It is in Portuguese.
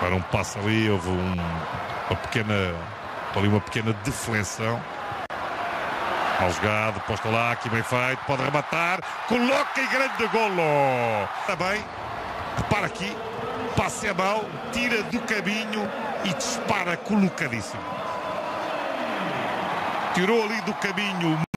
Para um passo ali, houve uma pequena deflexão. Mal jogado, posta lá, aqui bem feito, pode rematar, coloca e grande golo. Está bem, repara aqui, passe a mão, tira do caminho e dispara colocadíssimo. Tirou ali do caminho.